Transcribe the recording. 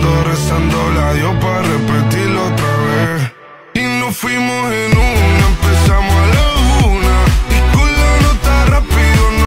rezando la Dios para repetirlo otra vez. Y nos fuimos en un